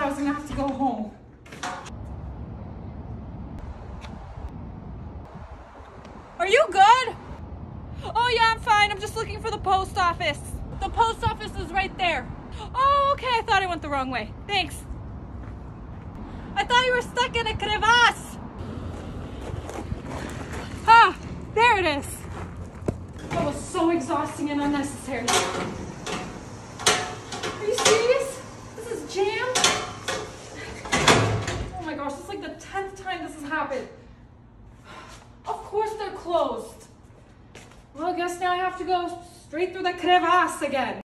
I was gonna have to go home. Are you good? Oh yeah, I'm fine. I'm just looking for the post office. The post office is right there. Oh, okay. I thought I went the wrong way. Thanks. I thought you were stuck in a crevasse. Ah, there it is. That was so exhausting and unnecessary. Are you serious? This is jammed? Oh my gosh, this is like the 10th time this has happened. Of course they're closed. Well, I guess now I have to go straight through the crevasse again.